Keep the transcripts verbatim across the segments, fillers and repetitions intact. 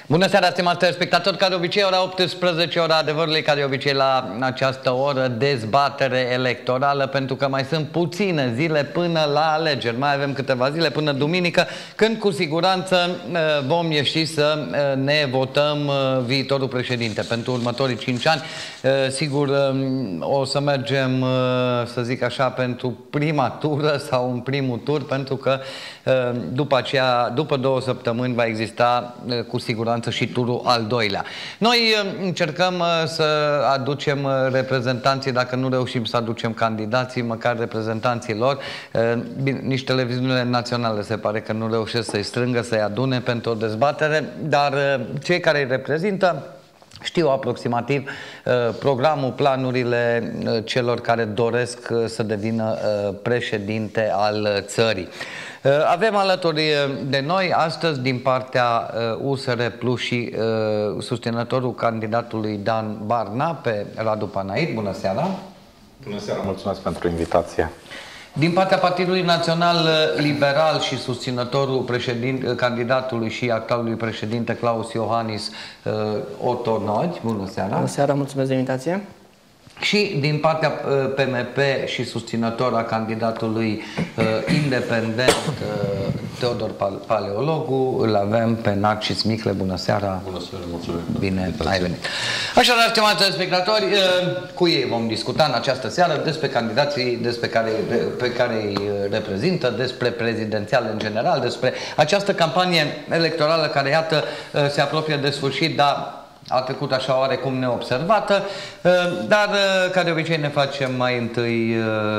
Bună seara, stimați telespectatori, ca de obicei ora optsprezece, ora adevărului, ca de obicei la această oră dezbatere electorală, pentru că mai sunt puține zile până la alegeri, mai avem câteva zile până duminică, când cu siguranță vom ieși să ne votăm viitorul președinte pentru următorii cinci ani. Sigur, o să mergem, să zic așa, pentru prima tură sau în primul tur, pentru că după aceea, după două săptămâni va exista cu siguranță și turul al doilea. Noi încercăm să aducem reprezentanții, dacă nu reușim să aducem candidații, măcar reprezentanții lor. Nici televiziunile naționale se pare că nu reușesc să-i strângă, să-i adune pentru o dezbatere, dar cei care îi reprezintă știu aproximativ programul, planurile celor care doresc să devină președinte al țării. Avem alături de noi astăzi din partea U S R Plus și susținătorul candidatului Dan Barna pe Radu Panaid. Bună seara! Bună seara, mulțumesc pentru invitație! Din partea Partidului Național Liberal și susținătorul candidatului și actualului președinte Klaus Iohannis, Otto Nagy. Bună seara! Bună seara, mulțumesc de invitație! Și din partea P M P și susținător a candidatului uh, independent uh, Teodor Paleologu, îl avem pe Narcis Micle. Bună seara! Bună seara, mulțumesc! Bine ai venit! Așadar, stimați telespectatori, uh, cu ei vom discuta în această seară despre candidații despre care, pe care îi reprezintă, despre prezidențiale în general, despre această campanie electorală care, iată, uh, se apropie de sfârșit, dar a trecut așa oarecum neobservată, dar ca de obicei ne facem mai întâi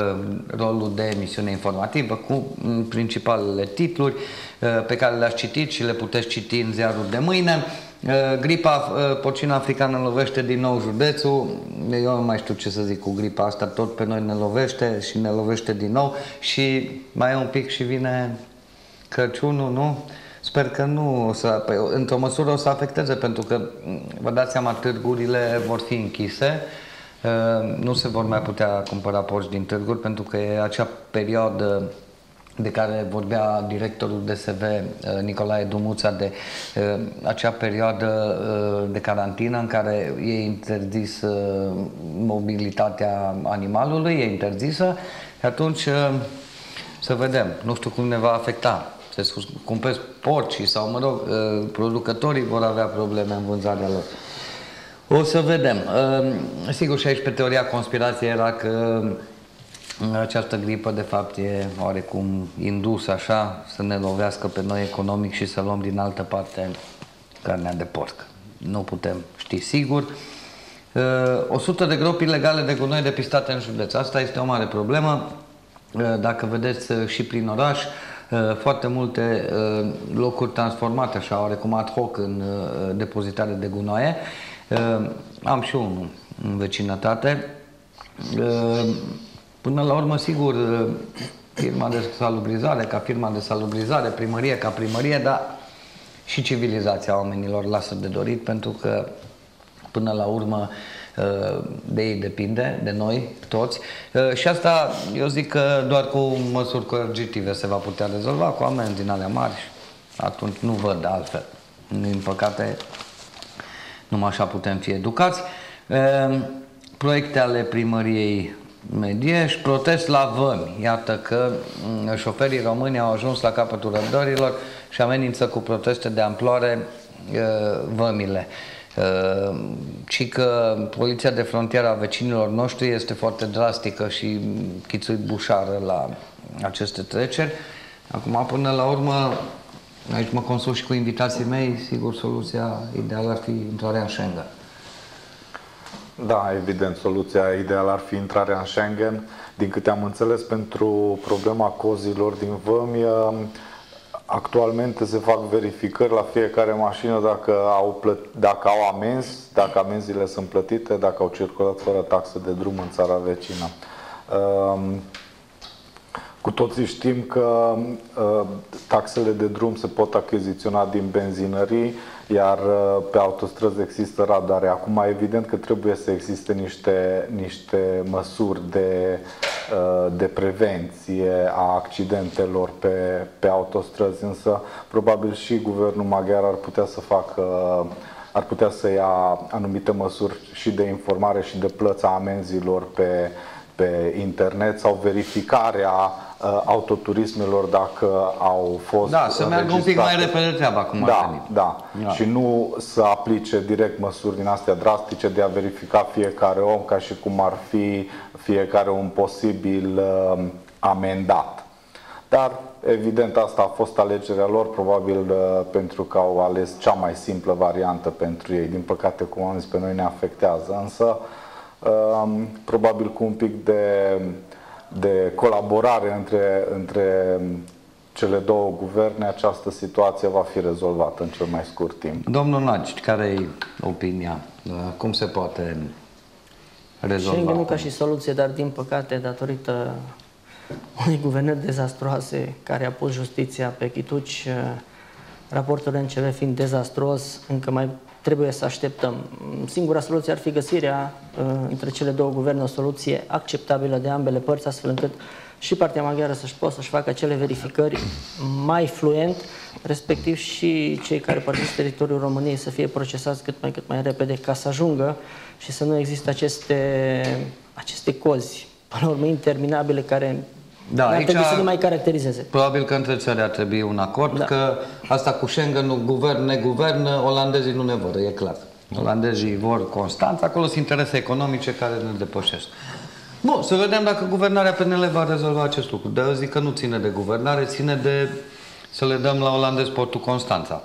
rolul de emisiune informativă cu principalele titluri pe care le-ați citit și le puteți citi în ziarul de mâine. Gripa porcină africană lovește din nou județul. Eu nu mai știu ce să zic cu gripa asta, tot pe noi ne lovește și ne lovește din nou și mai e un pic și vine Crăciunul, nu? Sper că nu o să, într-o măsură o să afecteze, pentru că, vă dați seama, târgurile vor fi închise, nu se vor mai putea cumpăra porci din târguri, pentru că e acea perioadă de care vorbea directorul D S V, Nicolae Dumuța, de acea perioadă de carantină în care e interzis mobilitatea animalului, e interzisă, și atunci să vedem, nu știu cum ne va afecta. Se cumpesc porcii sau, mă rog, producătorii vor avea probleme în vânzarea lor. O să vedem. Sigur, și aici pe teoria conspirației era că această gripă de fapt e oarecum indusă așa să ne lovească pe noi economic și să luăm din altă parte carnea de porc. Nu putem ști sigur. o sută de gropi ilegale de gunoi depistate în județ. Asta este o mare problemă. Dacă vedeți și prin oraș, foarte multe locuri transformate așa, oarecum ad hoc în depozitare de gunoaie. Am și unul în vecinătate. Până la urmă, sigur, firma de salubrizare ca firma de salubrizare, primărie ca primărie, dar și civilizația oamenilor lasă de dorit, pentru că până la urmă de ei depinde, de noi toți, și asta eu zic că doar cu măsuri coercitive se va putea rezolva, cu amenzi din alea mari. Atunci nu văd altfel. Din păcate, numai așa putem fi educați. Proiecte ale primăriei Medieș, protest la vămi. Iată că șoferii români au ajuns la capătul răbdărilor și amenință cu proteste de amploare vămile. Și că poliția de frontieră a vecinilor noștri este foarte drastică și chițuit bușară la aceste treceri. Acum, până la urmă, aici mă consult și cu invitații mei, sigur, soluția ideală ar fi intrarea în Schengen. Da, evident, soluția ideală ar fi intrarea în Schengen. Din câte am înțeles, pentru problema cozilor din vămi, actualmente se fac verificări la fiecare mașină dacă au, plăt, dacă au amenzi, dacă amenziile sunt plătite, dacă au circulat fără taxă de drum în țara vecină. Cu toții știm că uh, taxele de drum se pot achiziționa din benzinării, iar uh, pe autostrăzi există radare. Acum, evident că trebuie să existe niște, niște măsuri de, uh, de prevenție a accidentelor pe, pe autostrăzi, însă probabil și guvernul maghiar ar putea să facă ar putea să ia anumite măsuri și de informare și de plăța amenzilor pe, pe internet sau verificarea uh, autoturismelor dacă au fost Da, să meargă un pic mai repede treaba, cum da, ar veni. Da, da. Și nu să aplice direct măsuri din astea drastice de a verifica fiecare om ca și cum ar fi fiecare un posibil uh, amendat. Dar, evident, asta a fost alegerea lor, probabil pentru că au ales cea mai simplă variantă pentru ei. Din păcate, cum am zis, pe noi ne afectează, însă probabil cu un pic de, de colaborare între, între cele două guverne, această situație va fi rezolvată în cel mai scurt timp. Domnul Nagy, care e opinia? Cum se poate rezolva? Schengen ca și soluție, dar din păcate, datorită unei guvernări dezastruoase care a pus justiția pe chituci, raportul N C V fiind dezastruos, încă mai trebuie să așteptăm. Singura soluție ar fi găsirea între cele două guverne, o soluție acceptabilă de ambele părți, astfel încât și partea maghiară să-și poată să-și facă acele verificări mai fluent, respectiv și cei care părăsesc teritoriul României să fie procesați cât mai, cât mai repede ca să ajungă și să nu există aceste, aceste cozi, până la urmă, interminabile, care da, ar aici trebui să ne mai caracterizeze. Probabil că între țări ar trebui un acord, da. Că asta cu Schengen-ul, guvern, neguvern, olandezii nu ne vor, e clar. Olandezii vor Constanța, acolo sunt interese economice care ne depășesc. Bun, să vedem dacă guvernarea P N L va rezolva acest lucru. Dar eu zic că nu ține de guvernare, ține de să le dăm la olandez portul Constanța.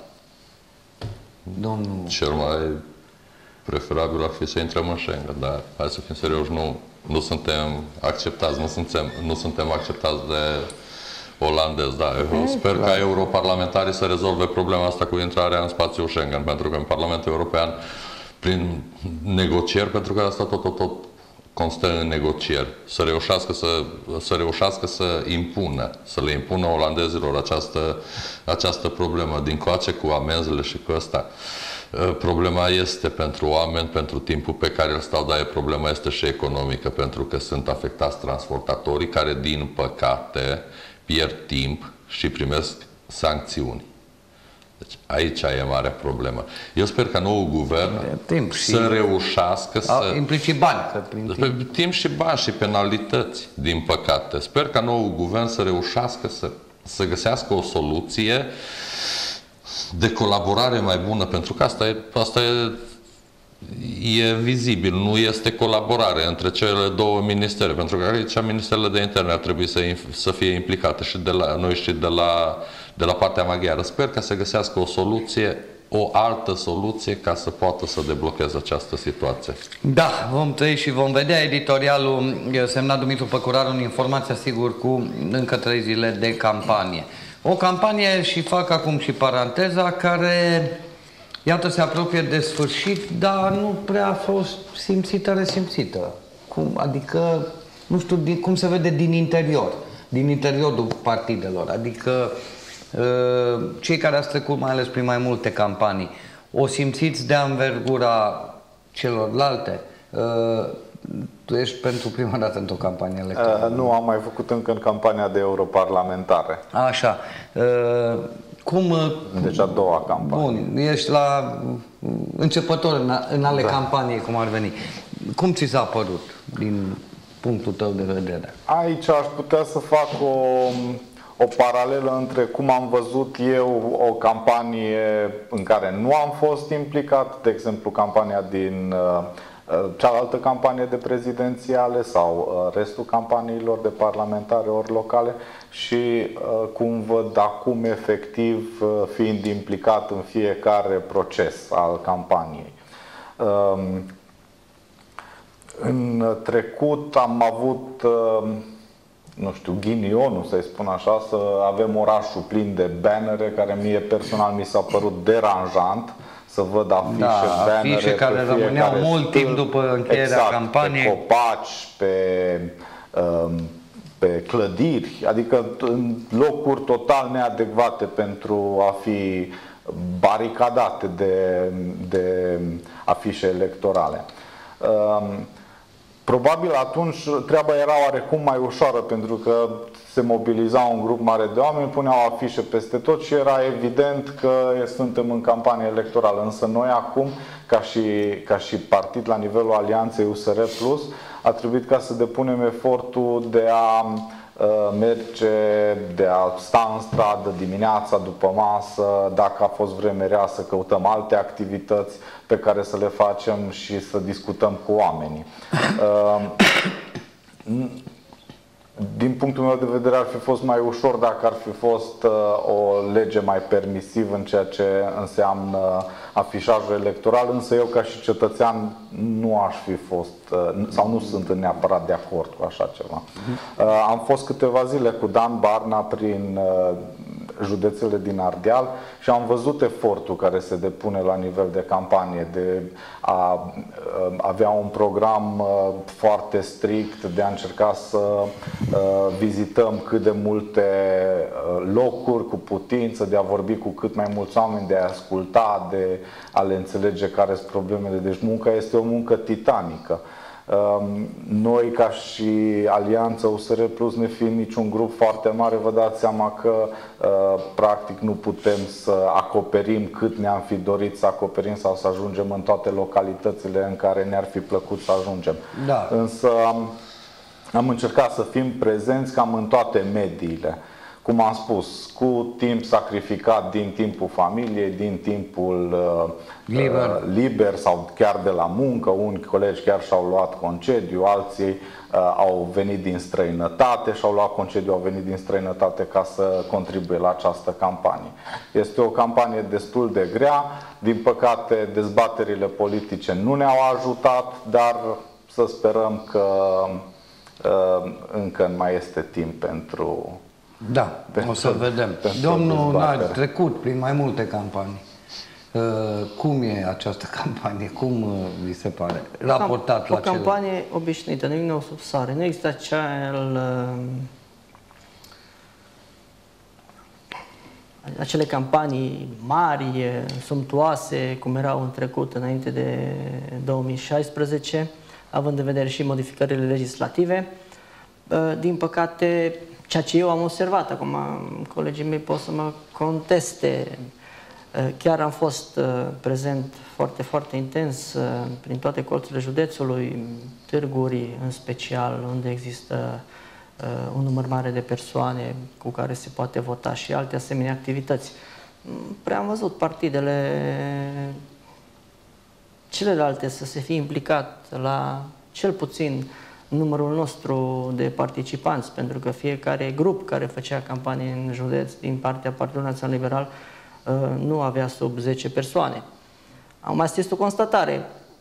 Domnul... Cel mai preferabil ar fi să intrăm în Schengen, dar hai să fim serioși, nu, nu suntem acceptați, nu suntem, nu suntem acceptați de olandezi, da. Eu sper ca europarlamentarii să rezolve problema asta cu intrarea în spațiul Schengen, pentru că în Parlamentul European, prin negocieri, pentru că asta tot, tot, tot constă în negocieri, să reușească să, să reușească să impună, să le impună olandezilor această, această problemă, dincoace cu amenzile și cu ăsta. Problema este pentru oameni, pentru timpul pe care îl stau, dar problema este și economică, pentru că sunt afectați transportatorii care, din păcate, pierd timp și primesc sancțiuni. Deci aici e marea problemă. Eu sper ca noul guvern timp și să reușească să... Implici bani. Că prin timp. timp și bani și penalități, din păcate. Sper ca noul guvern să reușească să, să găsească o soluție de colaborare mai bună, pentru că asta e, asta e, e vizibil, nu este colaborare între cele două ministere, pentru că aici ministerele de interne ar trebui să, să fie implicate și de la noi și de la, de la partea maghiară. Sper că să găsească o soluție, o altă soluție ca să poată să deblocheze această situație. Da, vom trăi și vom vedea. Editorialul semnat Dumitru Păcuraru în informația, sigur, cu încă trei zile de campanie. O campanie, și fac acum și paranteza, care, iată, se apropie de sfârșit, dar nu prea a fost simțită, resimțită. Cum, adică, nu știu din, cum se vede din interior, din interiorul partidelor. Adică, cei care ați trecut mai ales prin mai multe campanii, o simțiți de anvergura celorlalte? Tu ești pentru prima dată într-o campanie electorală. Uh, nu, am mai făcut încă în campania de europarlamentare. Așa. Uh, cum... Deci a doua campanie. Bun, ești la începător în, în ale da. campaniei, cum ar veni. Cum ți s-a părut din punctul tău de vedere? Aici aș putea să fac o, o paralelă între cum am văzut eu o campanie în care nu am fost implicat, de exemplu campania din... Uh, cealaltă campanie de prezidențiale sau restul campaniilor de parlamentare ori locale și cum văd acum efectiv fiind implicat în fiecare proces al campaniei. În trecut am avut, nu știu, ghinionul, să-i spun așa, să avem orașul plin de bannere, care mie personal mi s-a părut deranjant. Să văd afișe, da, bannere afișe care rămâneau mult timp după încheierea exact, campaniei. Pe copaci, pe, um, pe clădiri, adică în locuri total neadecvate pentru a fi baricadate de, de afișe electorale. Probabil atunci treaba era oarecum mai ușoară, pentru că se mobiliza un grup mare de oameni, puneau afișe peste tot și era evident că suntem în campanie electorală. Însă noi acum, ca și, ca și partid la nivelul Alianței U S R Plus, a trebuit ca să depunem efortul de a merge, de a sta în stradă dimineața, după masă, dacă a fost vreme rea să căutăm alte activități pe care să le facem și să discutăm cu oamenii. Din punctul meu de vedere ar fi fost mai ușor dacă ar fi fost o lege mai permisivă în ceea ce înseamnă afișajul electoral, însă eu ca și cetățean nu aș fi fost sau nu sunt neapărat de acord cu așa ceva. Am fost câteva zile cu Dan Barna prin județele din Ardeal și am văzut efortul care se depune la nivel de campanie, de a avea un program foarte strict, de a încerca să vizităm cât de multe locuri cu putință, de a vorbi cu cât mai mulți oameni, de a asculta, de a le înțelege care sunt problemele. Deci munca este o muncă titanică. Noi, ca și Alianța U S R Plus, ne fiind niciun grup foarte mare, vă dați seama că practic nu putem să acoperim cât ne-am fi dorit să acoperim sau să ajungem în toate localitățile în care ne-ar fi plăcut să ajungem. Da. Însă am, am încercat să fim prezenți cam în toate mediile. Cum am spus, cu timp sacrificat din timpul familiei, din timpul uh, liber. liber sau chiar de la muncă. Unii colegi chiar și-au luat concediu, alții uh, au venit din străinătate și-au luat concediu, au venit din străinătate ca să contribuie la această campanie. Este o campanie destul de grea, din păcate dezbaterile politice nu ne-au ajutat, dar să sperăm că uh, încă mai este timp pentru... Da, o să vedem. Domnul a trecut prin mai multe campanii. Cum e această campanie? Cum vi se pare? Raportat o la O campanie cele... obișnuită, nimic nou sub soare. Nu există acel, acele campanii mari, sumptuoase, cum erau în trecut, înainte de două mii șaisprezece, având în vedere și modificările legislative. Din păcate, ceea ce eu am observat, acum colegii mei pot să mă conteste, chiar am fost prezent foarte, foarte intens prin toate colțurile județului, târguri în special, unde există un număr mare de persoane cu care se poate vota și alte asemenea activități. Prea am văzut partidele celelalte să se fie implicat la cel puțin numărul nostru de participanți, pentru că fiecare grup care făcea campanie în județ din partea Partidului Național Liberal nu avea sub zece persoane. Acum, asta este o constatare.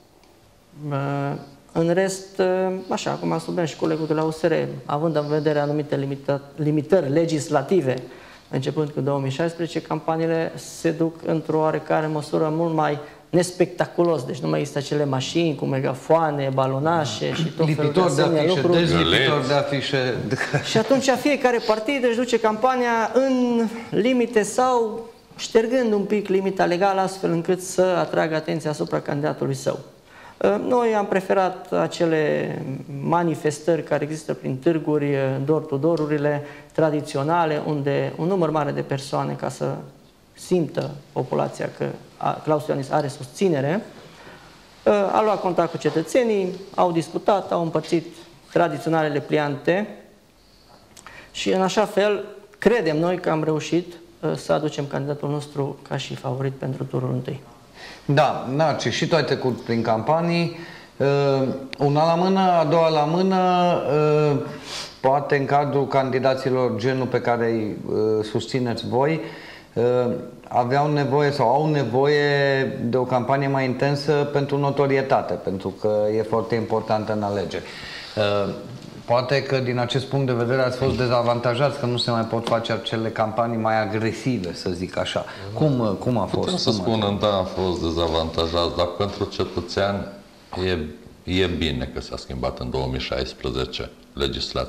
În rest, așa cum a subliniat și colegul de la U S R, având în vedere anumite limitări legislative, începând cu două mii șaisprezece, campaniile se duc într-o oarecare măsură mult mai nespectaculos, deci nu mai există acele mașini cu megafoane, balonașe și tot felul de asemenea lucruri. Dezlipitori de afișe. Și atunci fiecare partid își duce campania în limite sau ștergând un pic limita legală, astfel încât să atragă atenția asupra candidatului său. Noi am preferat acele manifestări care există prin târguri, door-to-door-urile tradiționale, unde un număr mare de persoane, ca să simtă populația că Claus Iohannis are susținere, a luat contact cu cetățenii, au discutat, au împărțit tradiționalele pliante și în așa fel credem noi că am reușit să aducem candidatul nostru ca și favorit pentru turul întâi. Da, Narcis, și tu ai trecut prin campanii, una la mână, a doua la mână, poate în cadrul candidaților genul pe care îi susțineți voi, aveau nevoie sau au nevoie de o campanie mai intensă pentru notorietate, pentru că e foarte importantă în alegeri. Poate că din acest punct de vedere ați fost dezavantajați, că nu se mai pot face acele campanii mai agresive, să zic așa. Cum, cum a fost? Putem să spunem, da, am fost dezavantajați, dar pentru cetățean e, e bine că s-a schimbat în două mii șaisprezece legislația.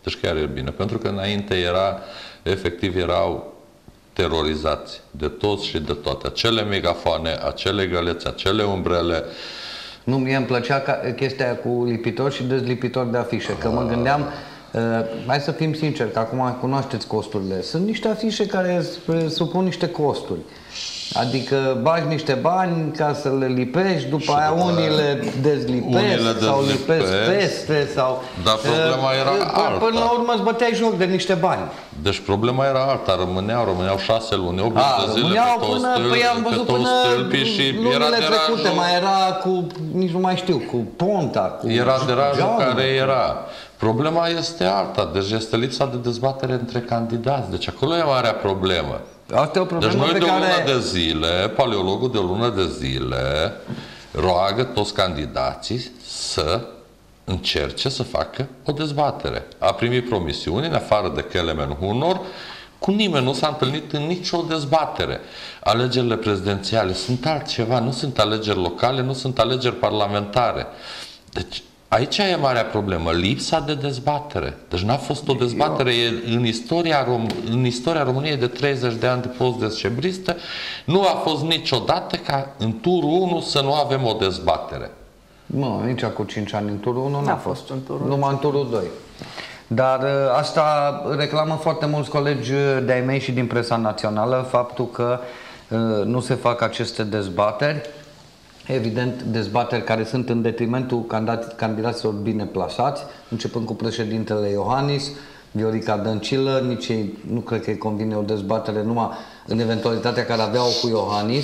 Deci chiar e bine. Pentru că înainte era, efectiv, erau terorizați de toți și de toate. Acele megafoane, acele găleți, acele umbrele. Nu, mie îmi plăcea ca, chestia aia cu lipitor și dezlipitor de afișe, că mă gândeam, uh, hai să fim sinceri, că acum cunoașteți costurile. Sunt niște afișe care supun niște costuri. Adică bagi niște bani ca să le lipești, după aia unii le dezlipesc unii sau le lipesc peste sau... Dar problema era alta. Până la urmă îți băteai joc de niște bani. Deci problema era alta, rămâneau, rămâneau șase luni, opt de zile pe toți până, stâlpi, păi am văzut pe toți până stâlpii și era lunile deranjul, trecute, mai era cu, nici nu mai știu, cu ponta, cu era deranjul geamul. care era. Problema este alta, deci este lipsa de dezbatere între candidați, deci acolo e marea problemă. Asta e o problemă Deci noi pe de o care... lună de zile, paleologul de o lună de zile roagă toți candidații să încerce să facă o dezbatere. A primit promisiuni, în afară de Kelemen Hunor, cu nimeni nu s-a întâlnit în nicio dezbatere. Alegerile prezidențiale sunt altceva, nu sunt alegeri locale, nu sunt alegeri parlamentare. Deci aici e marea problemă, lipsa de dezbatere. Deci n-a fost o dezbatere în istoria, Rom- în istoria României de treizeci de ani de post-decembristă, nu a fost niciodată ca în turul unu să nu avem o dezbatere. Nu, nici cu cinci ani în turul unu N-a fost în turul numai în turul doi. Dar asta reclamă foarte mulți colegi de-ai mei și din presa națională, faptul că nu se fac aceste dezbateri. Evident, dezbateri care sunt în detrimentul candidaților bine plasați, începând cu președintele Iohannis, Viorica Dăncilă, nici ei nu cred că îi convine o dezbatere numai în eventualitatea care aveau cu Iohannis.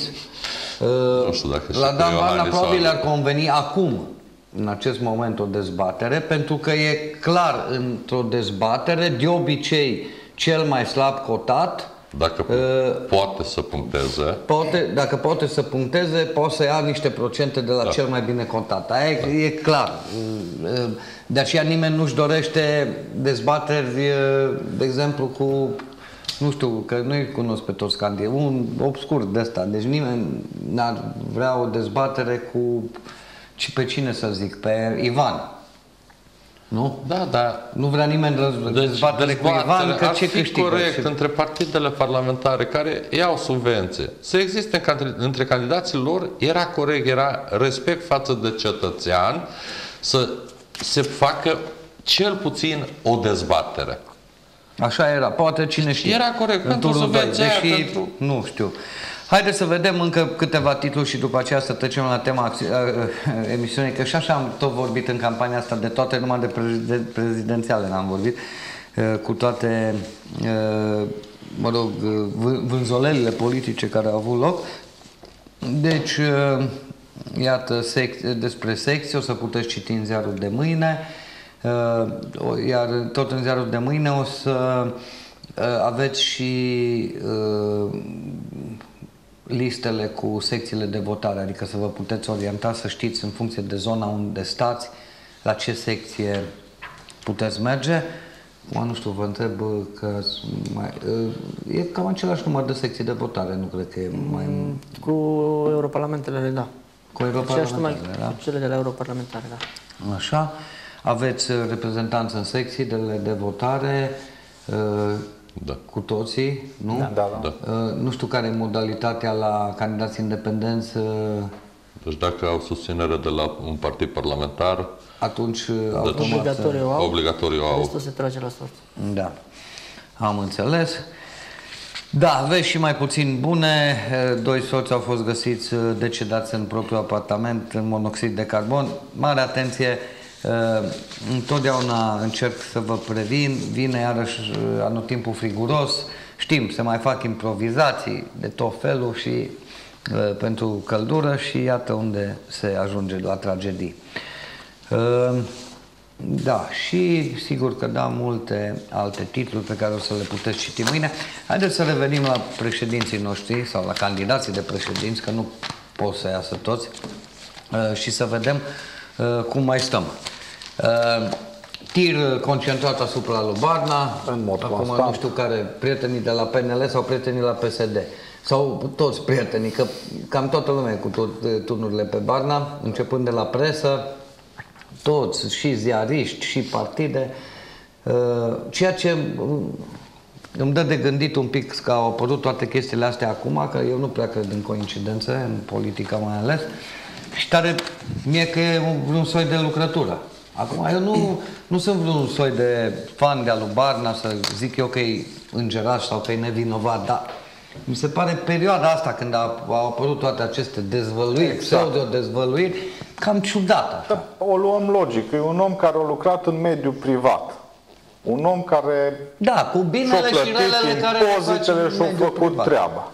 Nu știu dacă La Dan Barna Iohannis probabil sau... ar conveni acum, în acest moment, o dezbatere, pentru că e clar, într-o dezbatere, de obicei, cel mai slab cotat, Dacă uh, poate să puncteze. Poate, dacă poate să puncteze, poate să ia niște procente de la da. cel mai bine contat. Aia e, e clar. De aceea nimeni nu-și dorește dezbateri, de exemplu, cu, nu știu, că nu-i cunosc pe toți candidații, un obscur de ăsta. Deci nimeni n-ar vrea o dezbatere cu, pe cine să zic, pe Ivan. Nu? Da, da. Nu vrea nimeni dezbatere, dezbatere cu Ivan, că ce câștigă. Corect ce... între partidele parlamentare care iau subvenție. Să existe între candidații lor, era corect, era respect față de cetățean, să se facă cel puțin o dezbatere. Așa era, poate cine știe. Era corect, pentru subvenția aia, deși, pentru... nu știu. Haideți să vedem încă câteva titluri și după aceea să trecem la tema emisiunii, că și așa am tot vorbit în campania asta de toate, numai de prezidențiale n-am vorbit, cu toate, mă rog, vânzolelile politice care au avut loc. Deci, iată, sec- despre secții o să puteți citi în ziarul de mâine, iar tot în ziarul de mâine o să aveți și listele cu secțiile de votare, adică să vă puteți orienta, să știți în funcție de zona unde stați, la ce secție puteți merge. Mă, nu știu, vă întreb că mai, e cam același număr de secții de votare, nu cred că e mai... Cu europarlamentele, da. Cu europarlamentele, da? Cu cele de la europarlamentare, da. Așa. Aveți reprezentanță în secțiile de votare, da. Cu toții, nu? Da, da, da. Uh, nu știu care e modalitatea la candidați independenți. Uh, deci dacă au susținere de la un partid parlamentar, atunci deci obligatoriu au. Obligatoriu au. Restul se trage la sort. Da. Am înțeles. Da, aveți și mai puțin bune. Doi soți au fost găsiți decedați în propriul apartament în monoxid de carbon. Mare atenție! Uh, întotdeauna încerc să vă previn, vine iarăși anotimpul friguros, știm, se mai fac improvizații de tot felul și uh, pentru căldură și iată unde se ajunge la tragedii. Uh, da, și sigur că da, multe alte titluri pe care o să le puteți citi mâine. Haideți să revenim la președinții noștri sau la candidații de președinți, că nu pot să iasă toți, uh, și să vedem Uh, cum mai stăm. Uh, tir concentrat asupra lui Barna, în mod acum constant. nu știu care, prietenii de la P N L sau prietenii la P S D, sau toți prietenii, că cam toată lumea cu tot, turnurile pe Barna, începând de la presă, toți, și ziariști, și partide, Ceea ce îmi dă de gândit un pic că au apărut toate chestiile astea acum, că eu nu prea cred în coincidențe, în politica mai ales, și tare mie că e un soi de lucrătură. Acum, eu nu, nu sunt vreun soi de fan de-a lui Barna să zic eu că e îngeraș sau că e nevinovat, dar mi se pare perioada asta când au apărut toate aceste dezvăluiri, exact. pseudo-dezvăluiri, cam ciudată. Da, o luăm logic, e un om care a lucrat în mediul privat. Un om care da, cu binele și relele care impozitele și-a făcut privat. treaba.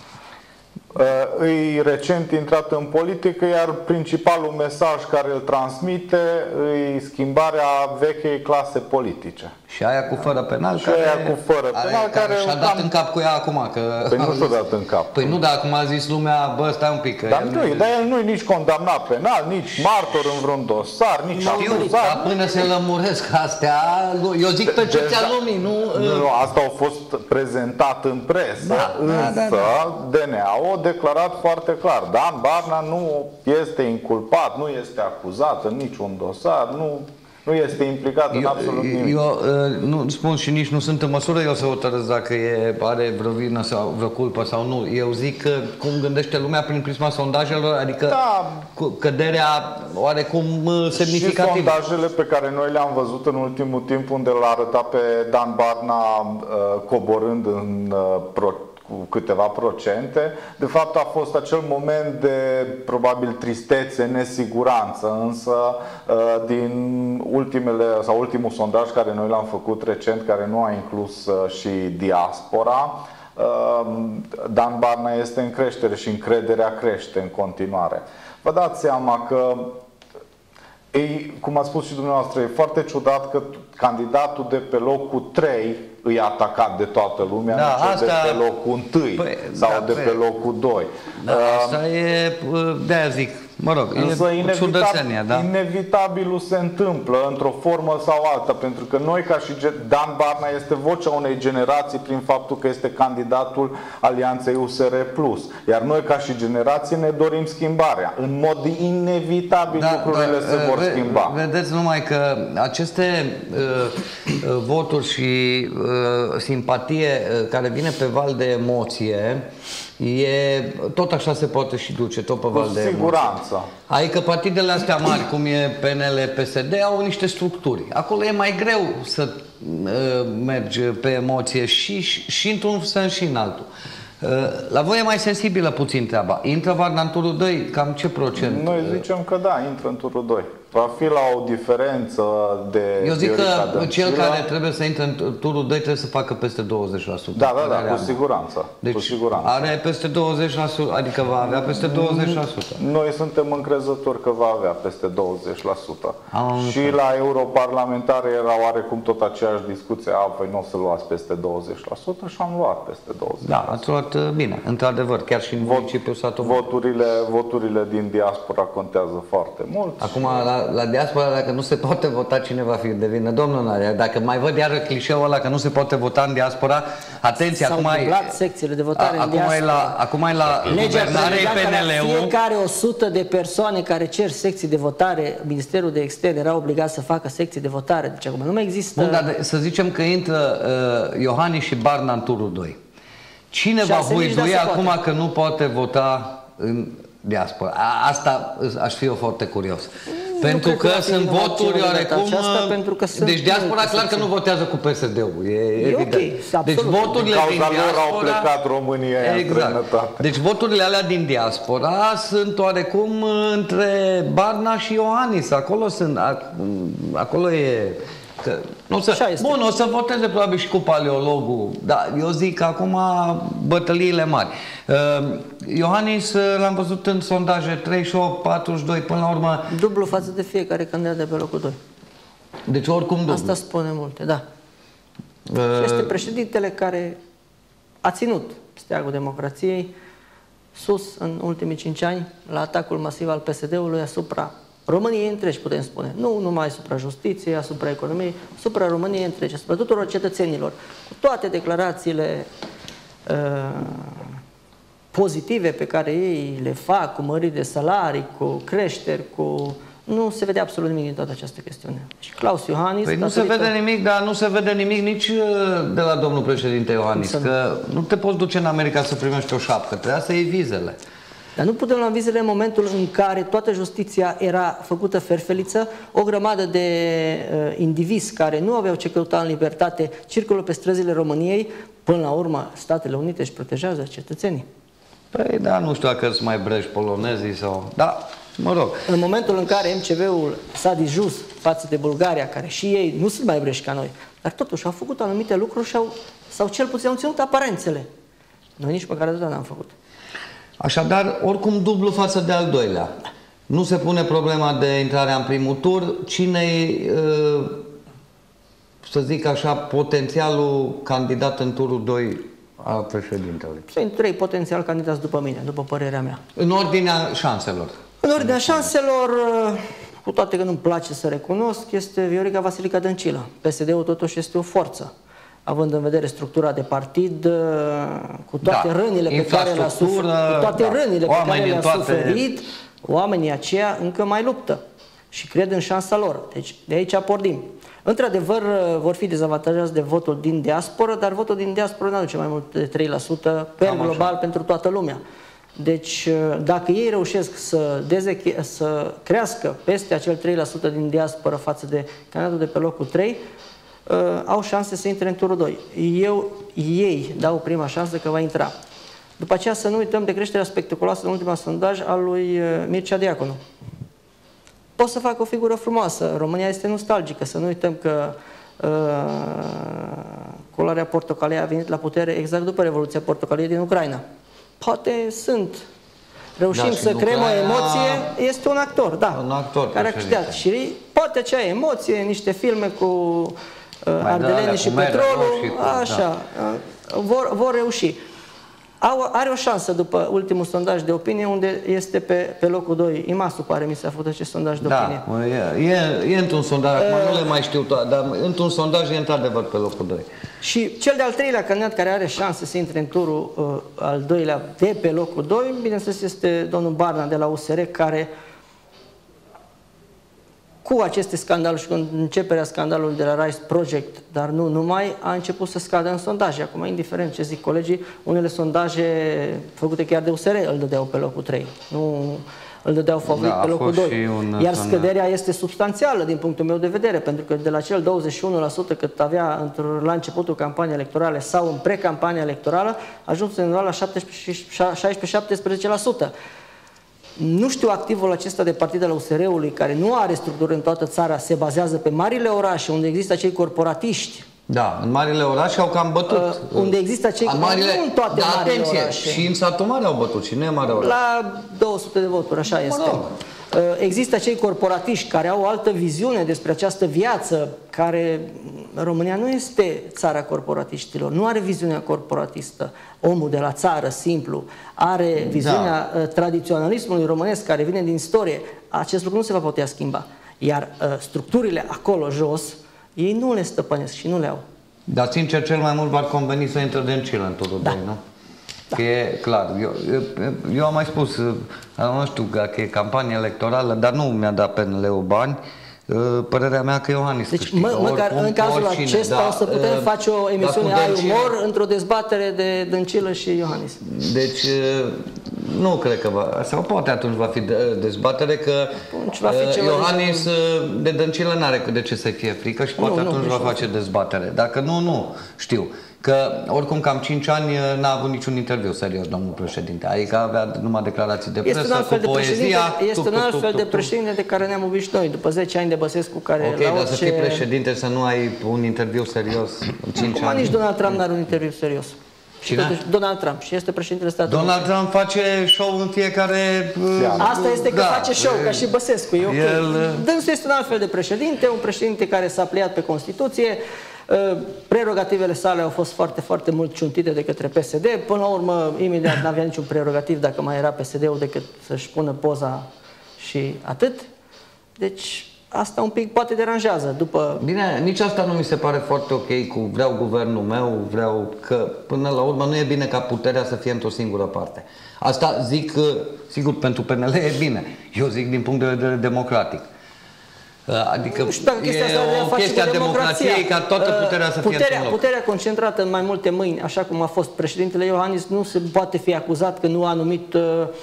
E recent intrat în politică, iar principalul mesaj care îl transmite e schimbarea vechei clase politice. Și aia cu fără penal? Și aia cu fără penal care și-a dat în cap cu ea acum. Că păi nu și-a dat în cap. Păi nu, dar acum a zis lumea, bă, stai un pic. Că dar el nu, nu, dar el nu e nici condamnat penal, nici martor în vreun dosar, nici acuzat. Dar până se lămuresc astea, eu zic percepția lumii, nu... Nu, asta a fost prezentat în presă, da, însă da, da, da. D N A a declarat foarte clar, Dan Barna nu este inculpat, nu este acuzat în niciun dosar, nu... Nu este implicat eu, în absolut nimic. Eu uh, nu spun și nici nu sunt în măsură eu să hotărăsc dacă e, are vreo vină sau vreo culpă sau nu. Eu zic că cum gândește lumea prin prisma sondajelor, adică da. căderea oarecum semnificativă. Și sondajele pe care noi le-am văzut în ultimul timp, unde l-a arătat pe Dan Barna uh, coborând în uh, pro cu câteva procente, de fapt a fost acel moment de probabil tristețe, nesiguranță, însă din ultimele sau ultimul sondaj care noi l-am făcut recent, care nu a inclus și diaspora, Dan Barna este în creștere și încrederea crește în continuare. Vă dați seama că ei, cum a spus și dumneavoastră, e foarte ciudat că candidatul de pe locul trei îi atacat de toată lumea, da, nu asta... de pe locul unu păi, sau da, de pe locul doi. Da, asta e, de-aia zic, mă rog, însă e inevitabil, da? inevitabilul se întâmplă într-o formă sau alta, pentru că noi ca și Dan Barna este vocea unei generații prin faptul că este candidatul Alianței U S R plus, iar noi ca și generație ne dorim schimbarea. În mod inevitabil da, lucrurile da, se vor ve schimba. Vedeți numai că aceste uh, voturi și uh, simpatie uh, care vine pe val de emoție, e, tot așa se poate și duce, tot pe val de siguranță. Adică partidele astea mari, cum e P N L, P S D, au niște structuri. Acolo e mai greu să uh, mergi pe emoție și, și, și într-un sens și în altul. Uh, la voi e mai sensibilă puțin treaba. Intră Varna în turul doi? Cam ce procent? Noi zicem că da, intră în turul doi. Va fi la o diferență de... Eu zic că cel care trebuie să intre în turul doi trebuie să facă peste douăzeci la sută. Da, da, da, cu siguranță. Deci cu siguranță. are peste douăzeci la sută, adică va avea peste douăzeci la sută. Noi suntem încrezători că va avea peste douăzeci la sută. Am și înțeleg. La europarlamentare era oarecum tot aceeași discuție. A, voi nu o să luați peste douăzeci la sută și am luat peste douăzeci la sută. Da, ați luat bine, într-adevăr, chiar și în Vot, municipiul Satu voturile, voturile din diaspora contează foarte mult. Acum, la, la diaspora, dacă nu se poate vota, cine va fi de vină? Domnul Narea, dacă mai văd iară clișeul ăla că nu se poate vota în diaspora, atenție, acum ai... secțiile de votare a, în acum diaspora. Ai la, acum ai la guvernare P N L-ul. Fiecare o sută de persoane care cer secții de votare, Ministerul de Externe era obligat să facă secții de votare. Deci acum nu mai există... Bun, dar să zicem că intră uh, Iohannis și Barna în turul doi. Cine va huidui acum poate. Că nu poate vota în diaspora? A, asta aș fi eu foarte curios. Nu pentru că, că sunt voturi oarecum... Aceasta, pentru că sunt deci diaspora clar că nu votează cu P S D-ul. E, e evident. Okay, deci voturile din diaspora... au plecat România exact. Deci voturile alea din diaspora sunt oarecum între Barna și Iohannis. Acolo sunt... Acolo e... Că, nu să, bun, o să voteze probabil și cu paleologul, dar eu zic că acum bătăliile mari. Uh, Iohannis l-am văzut în sondaje treizeci și opt, patruzeci și doi, până la urmă... Dublu față de fiecare candidat de pe locul doi. Deci oricum dublu. Asta spune multe, da. Uh, este președintele care a ținut steagul democrației sus în ultimii cinci ani la atacul masiv al P S D-ului asupra României întregi, putem spune. Nu numai asupra justiției, asupra economiei, asupra României întregi, asupra tuturor cetățenilor. Cu toate declarațiile uh, pozitive pe care ei le fac, cu măriri de salarii, cu creșteri, cu Nu se vede absolut nimic din toată această chestiune. Și Claus Iohannis... Păi nu se vede nimic, dar nu se vede nimic nici de la domnul președinte Iohannis, că nu te poți duce în America să primești o șapcă, trebuia să iei vizele. Dar nu putem lua vizele în momentul în care toată justiția era făcută ferfeliță, o grămadă de uh, indivizi care nu aveau ce căuta în libertate circulă pe străzile României, până la urmă Statele Unite își protejează cetățenii. Păi da, nu știu dacă sunt mai breji polonezii sau... Da, mă rog. În momentul în care M C V-ul s-a dijus față de Bulgaria, care și ei nu sunt mai breji ca noi, dar totuși au făcut anumite lucruri și au, sau cel puțin au ținut aparențele. Noi nici măcar atât n-am făcut. Așadar, oricum dublu față de al doilea. Nu se pune problema de intrarea în primul tur. Cine-i, să zic așa, potențialul candidat în turul doi al președintelui? Sunt trei potențial candidați după mine, după părerea mea. În ordinea șanselor? În ordinea șanselor, cu toate că nu-mi place să recunosc, este Viorica Vasilica Dăncilă. P S D-ul totuși este o forță, având în vedere structura de partid, cu toate da, rănile pe care le-a suferit, cu toate da, rănile pe care le-a toate... suferit, oamenii aceia încă mai luptă și cred în șansa lor. Deci de aici pornim. Într-adevăr, vor fi dezavantajați de votul din diasporă, dar votul din diasporă nu aduce mai mult de trei la sută per Am global așa. pentru toată lumea. Deci, dacă ei reușesc să, dezeche, să crească peste acel trei la sută din diasporă față de candidatul de pe locul trei, Uh, au șanse să intre în turul doi. Eu, ei dau prima șansă că va intra. După aceea să nu uităm de creșterea spectaculoasă în ultimul sondaj al lui uh, Mircea Diaconu. Pot să fac o figură frumoasă. România este nostalgică. Să nu uităm că uh, culoarea portocalie a venit la putere exact după Revoluția Portocalie din Ucraina. Poate sunt. Reușim da, să creăm Ucraina... o emoție, este un actor, da, un actor care a câștigat. Și poate acea emoție, niște filme cu uh, ardelenii și petrolul, așa, da. vor, vor reuși. Au, are o șansă după ultimul sondaj de opinie, unde este pe, pe locul doi. Imasu, pare mi s-a făcut acest sondaj de da, opinie. E, e, e într-un sondaj, uh, acum nu le mai știu toate, dar într-un sondaj e într-adevăr pe locul doi. Și cel de-al treilea candidat care are șanse să intre în turul uh, al doilea de pe locul doi, bineînțeles, este domnul Barna de la U S R, care cu aceste scandaluri și cu începerea scandalului de la Rice Project, dar nu numai, a început să scadă în sondaje. Acum, indiferent ce zic colegii, unele sondaje făcute chiar de U S R îl dădeau pe locul trei. Nu îl dădeau favorit da, pe locul doi. Iar scăderea este substanțială din punctul meu de vedere, pentru că de la cel douăzeci și unu la sută cât avea la începutul campaniei electorale sau în pre-campania electorală, a ajuns undeva la șaisprezece șaptesprezece la sută. Nu știu activul acesta de partid al U S R-ului, care nu are structură în toată țara, se bazează pe marile orașe, unde există acei corporatiști. Da, în marile orașe au cam bătut. Uh, unde există acei marile, nu în toate da, marile atenție, orașe. Și în satul mare au bătut, și nu e mare oraș. La două sute de voturi, așa mă este. Rog. Există acei corporatiști care au o altă viziune despre această viață, care România nu este țara corporatiștilor, nu are viziunea corporatistă. Omul de la țară, simplu, are viziunea da. tradiționalismului românesc care vine din istorie. Acest lucru nu se va putea schimba. Iar uh, structurile acolo jos, ei nu le stăpânesc și nu le au. Dar sincer, cel mai mult v-ar conveni să intre Dăncilă în turul da. doi, nu? Da. Că e clar. Eu, eu, eu am mai spus, nu știu dacă e campanie electorală, dar nu mi-a dat P N L-ul bani. Părerea mea că Iohannis deci, câștigă. Mă, măcar oricum, în cazul oricine, acesta da, o să putem uh, face o emisiune ai umor într-o dezbatere de Dăncilă și Iohannis. Deci nu cred că va, sau poate atunci va fi dezbatere, că va fi uh, Iohannis de Dăncilă n-are de ce să fie frică și poate nu, atunci nu, va face dezbatere. Dacă nu, nu știu. Că oricum cam cinci ani n-a avut niciun interviu serios, domnul președinte. Adică avea numai declarații de presă, este un alt cu poezia. Este un alt fel de președinte de care ne-am obișnuit noi, după zece ani de Băsescu, care ok, la dar orice... să fii președinte, să nu ai un interviu serios în cinci Acum ani. nici Donald Trump n-are un interviu serios. Cine? Totuși, Donald Trump și este președintele Statului Donald Unite. Trump face show în fiecare... Asta este că da, face show, e, ca și Băsescu. E okay. El... Dânsul este un alt fel de președinte, un președinte care s-a pliat pe Constituție. Prerogativele sale au fost foarte, foarte mult ciuntite de către P S D. Până la urmă, imediat n-avea niciun prerogativ dacă mai era P S D-ul decât să-și pună poza și atât. Deci, asta un pic poate deranjează. După... Bine, nici asta nu mi se pare foarte ok cu vreau guvernul meu, vreau că până la urmă nu e bine ca puterea să fie într-o singură parte. Asta zic, sigur, pentru P N L e bine. Eu zic din punct de vedere democratic. Adică nu știu dacă chestia asta e o chestie a democrației ca toată puterea să puterea, fie într-un loc. Puterea concentrată în mai multe mâini, așa cum a fost președintele Iohannis, nu se poate fi acuzat că nu a numit uh,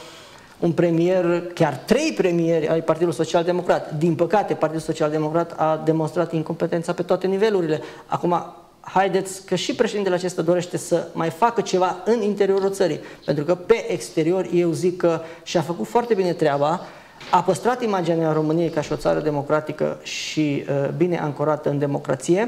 un premier, chiar trei premieri ai Partidului Social Democrat. Din păcate, Partidul Social Democrat a demonstrat incompetența pe toate nivelurile. Acum, haideți că și președintele acesta dorește să mai facă ceva în interiorul țării. Pentru că pe exterior eu zic că și-a făcut foarte bine treaba, a păstrat imaginea României ca și o țară democratică și uh, bine ancorată în democrație,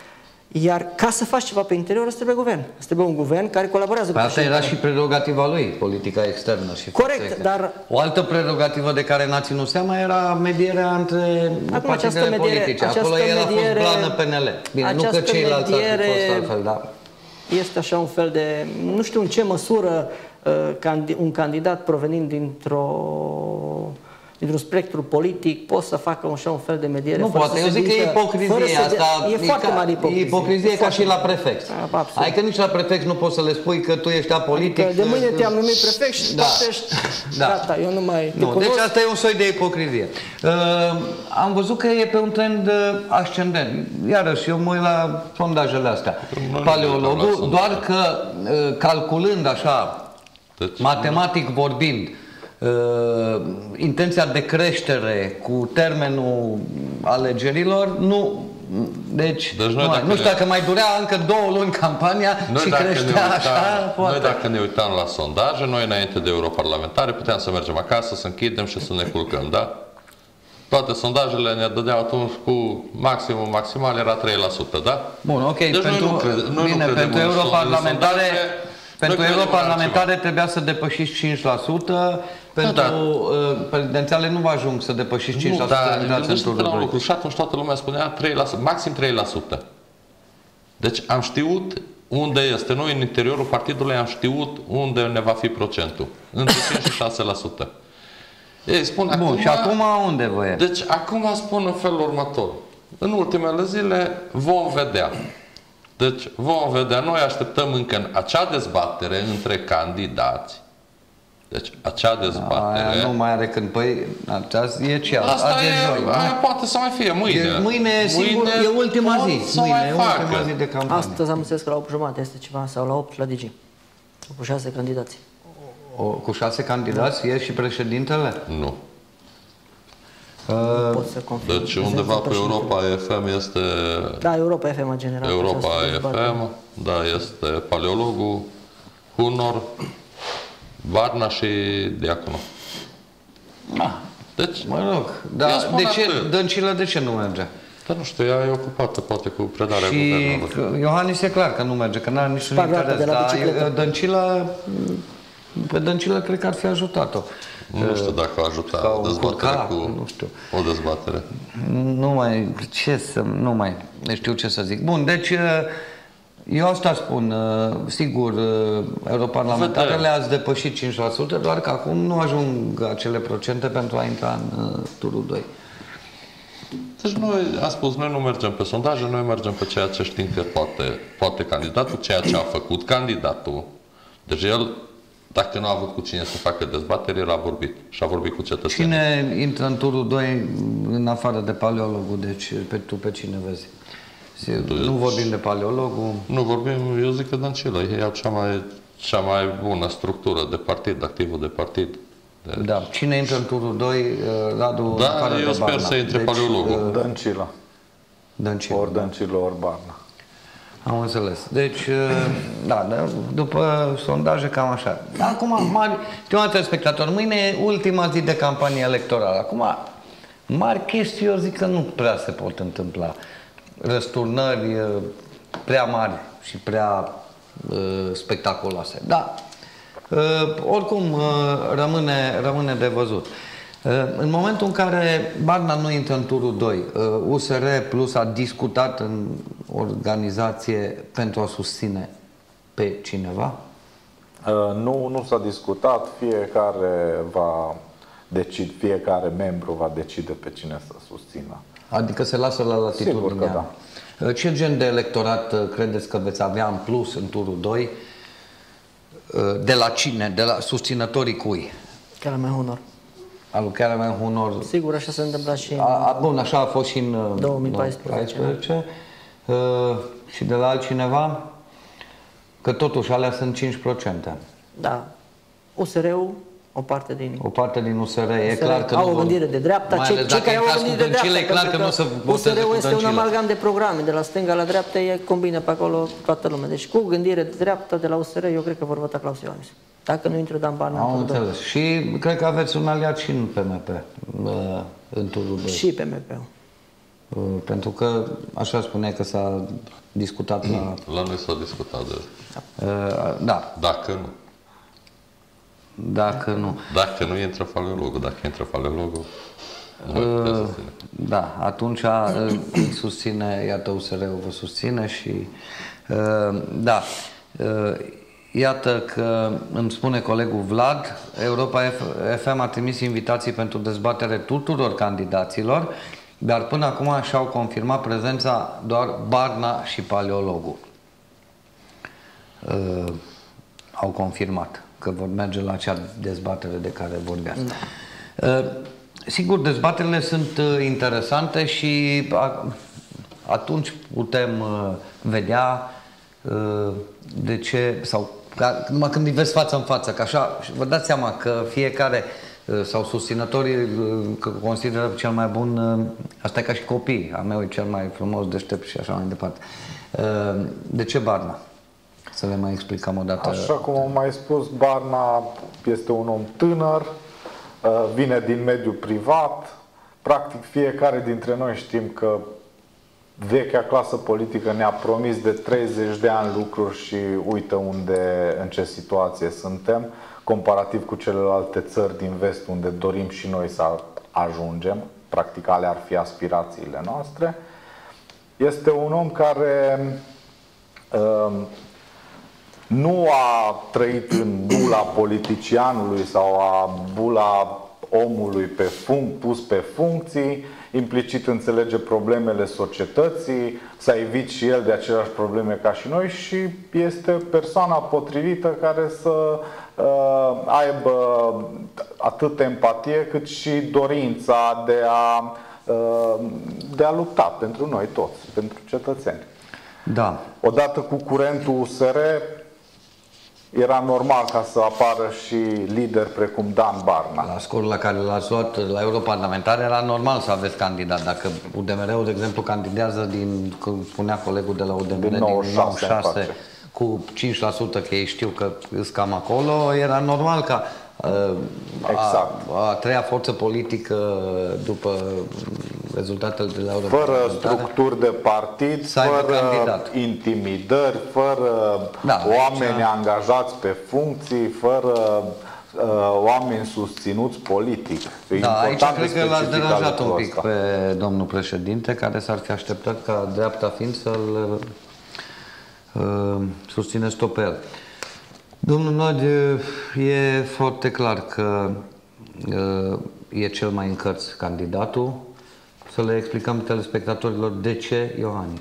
iar ca să faci ceva pe interior, îți trebuie guvern. Îți trebuie un guvern care colaborează cu asta era și prerogativa lui, politica externă. Și corect, dar... O altă prerogativă de care n-a ținut seama era medierea între Acum, partidele mediere, politice. Acolo el a fost blană P N L. Bine, nu că ceilalți ar fi fost altfel, da. Este așa un fel de... Nu știu în ce măsură uh, un candidat provenind dintr-o... dintr-un spectru politic, pot să facă așa un fel de mediere. Nu poate, eu zic că e ipocrizie asta. E foarte mare ipocrizie. E ipocrizie ca și la prefect. Adică nici la prefect nu poți să le spui că tu ești apolitic. Adică de mâine te-am numit prefect și da. Ești... Da. Gata, eu nu mai te nu, deci asta e un soi de ipocrizie. Uh, am văzut că e pe un trend ascendent. Iarăși, eu mă uit la sondajele astea. Paleologul, doar că uh, calculând așa, deci, matematic vorbind, Uh, intenția de creștere cu termenul alegerilor, nu, deci, deci nu, mai, nu știu dacă mai durea încă două luni campania noi și creștea uitam, așa, poate. Noi dacă ne uitam la sondaje, noi înainte de europarlamentare puteam să mergem acasă, să închidem și să ne culcăm, da? Toate sondajele ne dădeau atunci cu maximum maximal era trei la sută, da? Bun, ok, deci pentru, noi nu cred, noi bine, nu pentru europarlamentare pentru europarlamentare trebuia să depășiți cinci la sută, pentru da, uh, prezidențiale nu vă ajung să depășiți cinci la sută. Nu, dar gândește-te la un lucru. Și atunci toată lumea spunea trei la sută, maxim trei la sută. Deci am știut unde este. Noi în interiorul partidului am știut unde ne va fi procentul. Între cinci și șase la sută. Ei spun Bun, acum, și acum unde vă e? Deci acum spun în felul următor. În ultimele zile vom vedea. Deci vom vedea. Noi așteptăm încă în acea dezbatere între candidați. Deci acea dezbatere... Aia nu mai are când, păi, aceasta e ce? Asta e, joi, aia poate să mai fie mâine. E, mâine, singur, e ultima zi. Mâine e ultima zi de campanie. Astăzi am înțeles că la opt jumate este ceva, sau la opt la D G. Cu șase candidați. O, cu șase candidați e și președintele? Nu. Uh, pot să confirm. Deci undeva pe Europa F M este... Da, Europa F M a generat. Europa F M, da, este Paleologul, Hunor, Barna și Diaconu. Da. Deci, mă rog, dar de ce, Dăncilă de ce nu merge? Dar nu știu, ea e ocupată poate cu predarea și guvernului. Iohannis e clar că nu merge, că n-are niciun interes, dar Dăncilă, pe Dăncilă cred că ar fi ajutat-o. Nu știu dacă a ajutat o dezbatere ca, cu nu știu. o dezbatere. Nu mai, ce să, nu mai, nu știu ce să zic. Bun, deci eu asta spun, sigur, europarlamentarele ați depășit cinci la sută, doar că acum nu ajung acele procente pentru a intra în turul doi. Deci noi, am spus, noi nu mergem pe sondaje, noi mergem pe ceea ce știm că poate, poate candidatul, ceea ce a făcut candidatul. Deci el, dacă nu a avut cu cine să facă dezbateri, el a vorbit și a vorbit cu cetățenii. Cine intră în turul doi în afară de Paleologul? Deci pe, tu pe cine vezi? Deci, nu vorbim de Paleologul. Nu vorbim, eu zic că Dăncilă. Ei au cea mai, cea mai bună structură de partid, activul de partid. Deci... Da. Cine intră în turul doi? Radu, da, eu sper Barna. Să intre deci, Paleologul. Dăncilă. Dăncilă. Ori Dăncilă, ori Barna. Am înțeles. Deci, da, după sondaje cam așa. Acum, mari, stimați spectatori, mâine e ultima zi de campanie electorală. Acum, mari chestii, eu zic că nu prea se pot întâmpla. Răsturnări prea mari și prea uh, spectaculoase. Da, uh, oricum uh, rămâne, rămâne de văzut. Uh, în momentul în care Barna nu intră în turul doi, uh, U S R Plus a discutat în organizație pentru a susține pe cineva? Uh, nu, nu s-a discutat. Fiecare va decide, fiecare membru va decide pe cine să susțină. Adică se lasă la latitudinea. Da. Ce gen de electorat credeți că veți avea în plus în turul doi? De la cine? De la susținătorii cui? Karaman Hunor. Al lui Karaman Hunor. Sigur, așa s-a întâmplat și în a, a, bun, așa a fost și în două mii paisprezece. Uh, și de la altcineva? Că totuși alea sunt cinci la sută. Da. U S R-ul, o parte din... O parte din U S R, e clar că au nu o gândire de dreapta. Cei care au o gândire de dreapta, e clar că, că nu se U S R-ul este un amalgam de programe, de la stânga la dreapta, e combină pe acolo toată lumea. Deci cu gândire de dreapta de la U S R, eu cred că vor vota Claus Iohannis. Dacă nu intră Dan Barna. Am înțeles. Și cred că aveți un aliat și în P M P, în turul doi. Și P M P-ul. Pentru că, așa spuneai că s-a discutat la... La noi s-a discutat de... Da. Dacă nu. Dacă nu. Dacă nu intră Faleologul, dacă intră Faleologul, uh, da, atunci îi susține, iată, U S R-ul vă susține și uh, da, uh, iată că îmi spune colegul Vlad, Europa F M a trimis invitații pentru dezbatere tuturor candidaților, dar până acum și-au confirmat prezența doar Barna și Paleologul. Uh, au confirmat că vor merge la acea dezbatere de care vorbeați. Da. Sigur, dezbaterile sunt interesante și atunci putem vedea de ce, sau numai când îi vezi față în față, că așa, vă dați seama că fiecare sau susținătorii consideră cel mai bun, asta e ca și copii, a meu e cel mai frumos, deștept și așa mai departe. De ce Barna? Să le mai explicăm o dată. Așa cum am mai spus, Barna este un om tânăr, vine din mediul privat, practic fiecare dintre noi știm că vechea clasă politică ne-a promis de treizeci de ani lucruri și uită unde, în ce situație suntem, comparativ cu celelalte țări din vest unde dorim și noi să ajungem, practic alea ar fi aspirațiile noastre. Este un om care uh, nu a trăit în bula politicianului sau a bula omului pe func, pus pe funcții, implicit înțelege problemele societății, s-a evit și el de aceleași probleme ca și noi și este persoana potrivită care să uh, aibă atât empatie cât și dorința de a, uh, de a lupta pentru noi toți, pentru cetățeni. Da. Odată cu curentul U S R, era normal ca să apară și lideri precum Dan Barna. La scorul la care l-ați luat la europarlamentare era normal să aveți candidat. Dacă U D M R-ul, de exemplu, candidează din, cum spunea colegul de la U D M R, din nouăzeci și șase cu cinci la sută, că ei știu că sunt cam acolo, era normal ca exact. a, a treia forță politică după rezultatele de la fără structuri de partid, fără candidat. Intimidări, fără da, oameni aici... angajați pe funcții, fără uh, oameni susținuți politic. E da, aici cred că l-a deranjat un pic pe domnul președinte, care s-ar fi așteptat ca dreapta fiind să-l uh, susțineți tot pe el. Domnul Nod, e foarte clar că uh, e cel mai încărț candidatul. Să le explicăm telespectatorilor de ce Iohannis.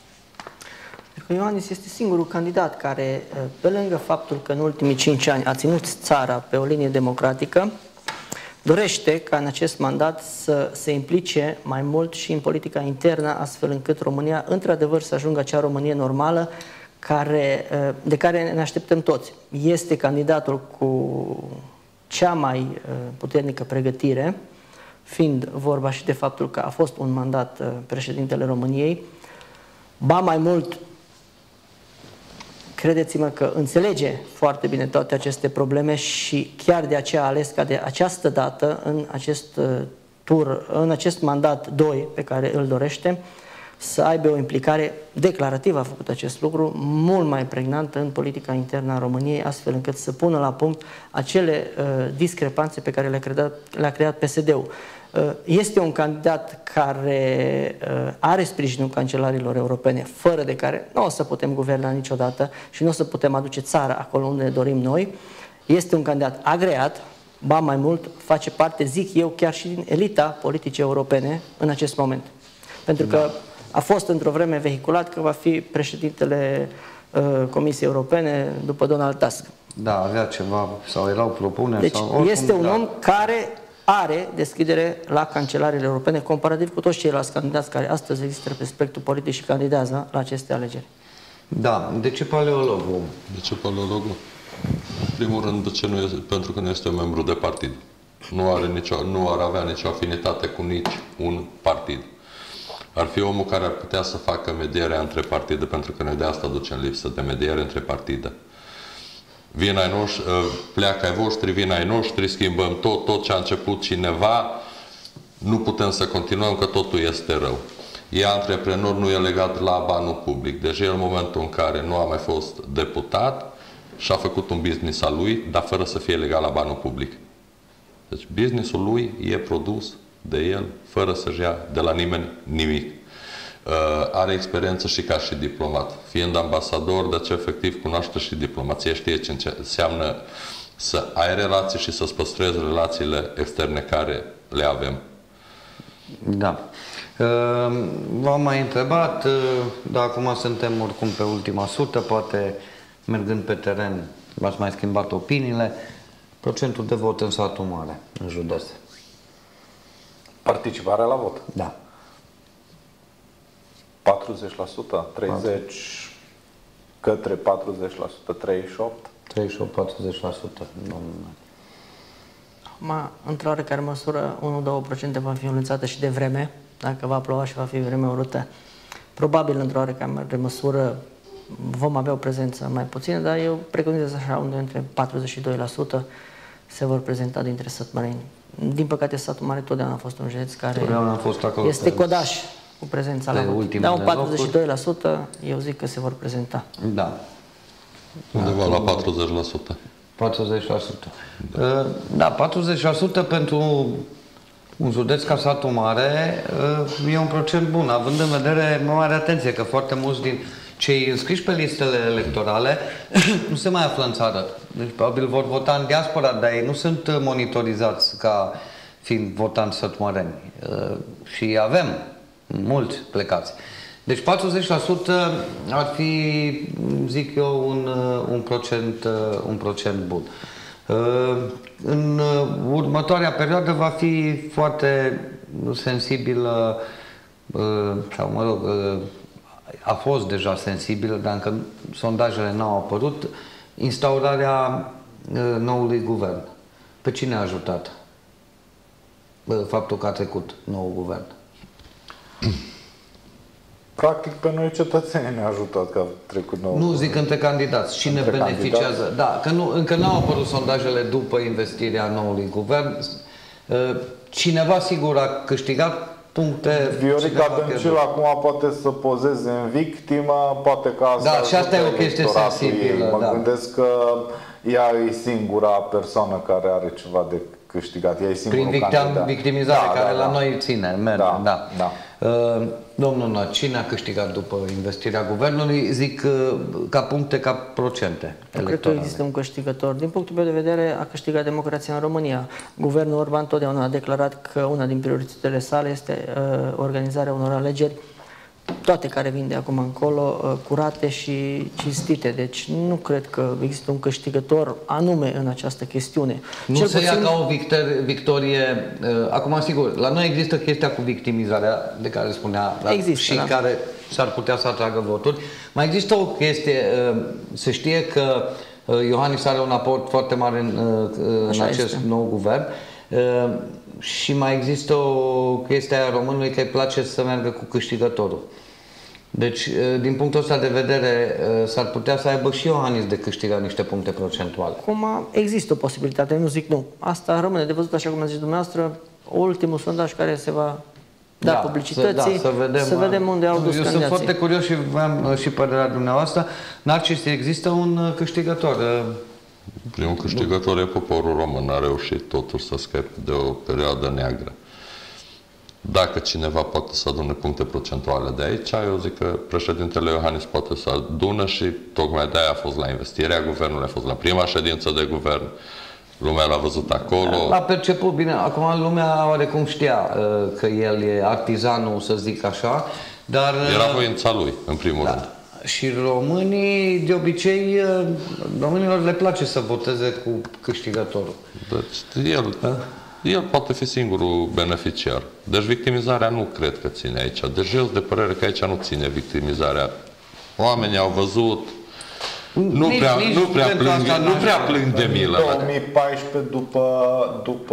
Iohannis este singurul candidat care, pe lângă faptul că în ultimii cinci ani a ținut țara pe o linie democratică, dorește ca în acest mandat să se implice mai mult și în politica internă, astfel încât România, într-adevăr, să ajungă acea Românie normală care, de care ne așteptăm toți. Este candidatul cu cea mai puternică pregătire, fiind vorba și de faptul că a fost un mandat președintele României. Ba mai mult, credeți-mă că înțelege foarte bine toate aceste probleme și chiar de aceea a ales ca de această dată, în acest tur, în acest mandat doi pe care îl dorește, să aibă o implicare declarativă, a făcut acest lucru, mult mai pregnantă în politica internă a României, astfel încât să pună la punct acele uh, discrepanțe pe care le-a creat, le-a creat P S D-ul. Uh, este un candidat care uh, are sprijinul cancelarilor europene, fără de care nu o să putem guverna niciodată și nu o să putem aduce țara acolo unde ne dorim noi. Este un candidat agreat, ba mai mult, face parte, zic eu, chiar și din elita politicii europene în acest moment. Pentru că a fost într-o vreme vehiculat că va fi președintele uh, Comisiei Europene după Donald Tusk. Da, avea ceva, sau erau propuneri. Deci sau oricum, este un da. om care are deschidere la cancelariile europene, comparativ cu toți ceilalți candidați care astăzi există pe spectrul politic și candidează la aceste alegeri. Da, de ce paleologul? De ce paleologul? În primul rând, de ce nu este? Pentru că nu este un membru de partid. Nu, are nicio, nu ar avea nicio afinitate cu nici un partid. Ar fi omul care ar putea să facă medierea între partide, pentru că noi de asta ducem lipsă, de mediere între partide. Vin ai noștri, pleacă ai voștri, vin ai noștri, schimbăm tot, tot ce a început cineva, nu putem să continuăm că totul este rău. E antreprenor, nu e legat la banul public. Deci el în momentul în care nu a mai fost deputat și a făcut un business al lui, dar fără să fie legat la banul public. Deci businessul lui e produs de el, fără să-și ia de la nimeni nimic. Uh, are experiență și ca și diplomat. Fiind ambasador, deci efectiv cunoaște și diplomația, știe ce înseamnă să ai relații și să-ți păstrezi relațiile externe care le avem. Da. Uh, v-am mai întrebat, uh, dar acum suntem oricum pe ultima sută, poate mergând pe teren v-ați mai schimbat opiniile. Procentul de vot în satul mare, în județ. Participarea la vot. Da. patruzeci la sută, treizeci la sută către patruzeci la sută, treizeci și opt. treizeci și opt la patruzeci la sută. Acum, într-o oarecare măsură, unu două la sută va fi influențată și de vreme, dacă va ploua și va fi vreme urâtă. Probabil, într-o oarecare măsură, vom avea o prezență mai puțină, dar eu preconizez așa, unde între patruzeci și doi la sută se vor prezenta dintre sătmăreni. Din păcate, satul mare totdeauna a fost un județ care a fost acolo este pe, codaș cu prezența la vot. Dar un patruzeci și doi la sută, eu zic că se vor prezenta. Da. Undeva la patruzeci la sută. patruzeci la sută. Da. Da, patruzeci la sută pentru un județ ca satul mare e un procent bun, având în vedere, mare atenție, că foarte mulți din cei înscriși pe listele electorale nu se mai află în țară. Deci probabil vor vota în diaspora, dar ei nu sunt monitorizați ca fiind votanți sătmăreni. Și avem mulți plecați. Deci patruzeci la sută ar fi, zic eu, un, un, procent, un procent bun. În următoarea perioadă va fi foarte sensibilă, sau mă rog, a fost deja sensibilă, dar încă sondajele n-au apărut, instaurarea noului guvern. Pe cine a ajutat faptul că a trecut noul guvern? Practic pe noi cetățenii ne-a ajutat că a trecut nou. Nu, zic între candidați. Cine între beneficiază? Candidați? Da, că nu, încă n-au apărut sondajele după investirea noului guvern. Cineva sigur a câștigat puncte. Viorica Dăncilă acum poate să pozeze în victimă, poate că asta... Da, și asta e o chestie sensibilă. Mă da. gândesc că ea e singura persoană care are ceva de câștigat. Ea e singurul Prin victim, victimizare, da, care da, la da. noi ține, merge. Da, da. da. Uh, domnul Năt, cine a câștigat după investirea guvernului? Zic uh, ca puncte, ca procente Eu cred că există un câștigător. Din punctul meu de vedere, a câștigat democrația în România. Guvernul Orban totdeauna a declarat că una din prioritățile sale este uh, organizarea unor alegeri, toate care vin de acum încolo, uh, curate și cinstite. Deci nu cred că există un câștigător anume în această chestiune. Nu Cel se puțin... ia ca o victorie. Uh, acum, sigur, la noi există chestia cu victimizarea de care spunea da, există, și da. care s-ar putea să atragă voturi. Mai există o chestie, uh, se știe că uh, Iohannis are un aport foarte mare în, uh, în acest este. nou guvern. Uh, și mai există o chestie a românului că îi place să meargă cu câștigătorul. Deci, din punctul ăsta de vedere, s-ar putea să aibă și Iohannis de câștigat niște puncte procentuale. Acum există o posibilitate, nu zic nu. Asta rămâne de văzut, așa cum a zis dumneavoastră, ultimul sondaj care se va da, da publicității, să, da, să, vedem, să vedem unde au dus Eu candidații. sunt foarte curios și vreau și părerea dumneavoastră. Narcis, există un câștigător? Primul câștigător e poporul român, a reușit totuși să scape de o perioadă neagră. Dacă cineva poate să adune puncte procentuale de aici, eu zic că președintele Iohannis poate să adună și tocmai de-aia a fost la investirea guvernului, a fost la prima ședință de guvern. Lumea l-a văzut acolo. L-a perceput bine. Acum lumea oarecum știa uh, că el e artizanul, să zic așa, dar... Uh, Era voința lui, în primul da. rând. Și românii, de obicei, uh, românilor le place să voteze cu câștigătorul. Deci el, el poate fi singurul beneficiar. Deci victimizarea nu cred că ține aici. Deci eu sunt de părere că aici nu ține victimizarea. Oamenii au văzut, nu nici, prea, nici nu prea, plâng, asta nu prea plâng de milă. În două mii paisprezece, după, după